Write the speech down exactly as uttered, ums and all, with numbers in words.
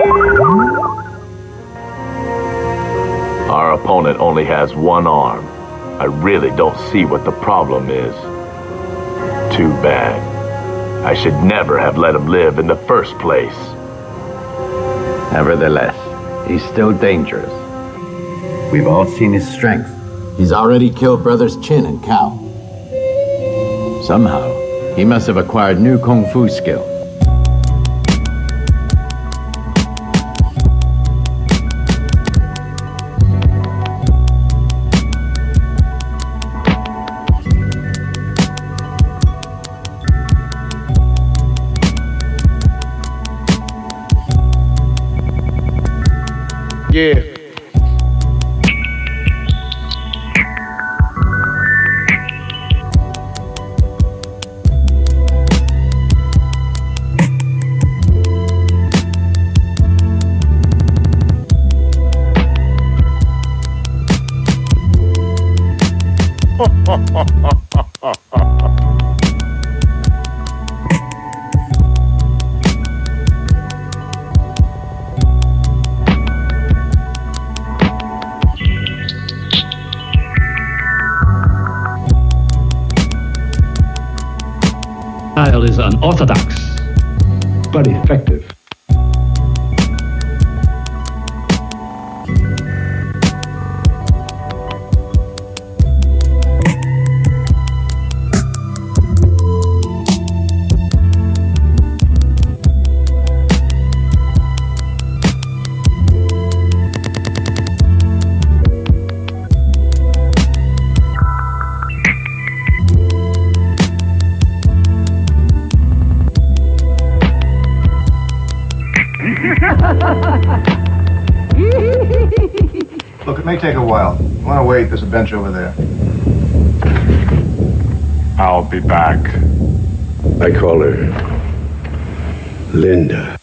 Our opponent only has one arm. I really don't see what the problem is. Too bad. I should never have let him live in the first place. Nevertheless, he's still dangerous. We've all seen his strength. He's already killed Brothers Chin and Cao. Somehow, he must have acquired new kung fu skill. Yeah. Style is unorthodox, but effective. Look, it may take a while. You want to wait? There's a bench over there. I'll be back. I call her Linda.